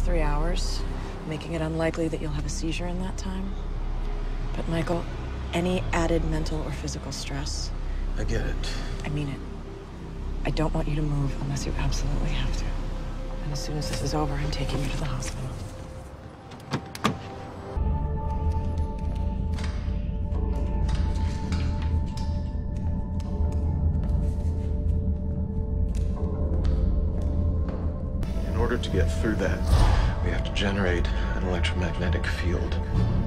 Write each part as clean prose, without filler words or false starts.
3 hours, making it unlikely that you'll have a seizure in that time. But Michael, any added mental or physical stress... I get it. I mean it. I don't want you to move unless you absolutely have to. And as soon as this is over, I'm taking you to the hospital. In order to get through that, we have to generate an electromagnetic field.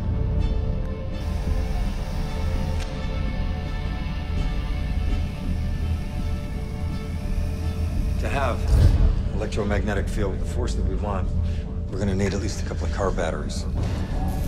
To have electromagnetic field with the force that we want, we're gonna need at least a couple of car batteries.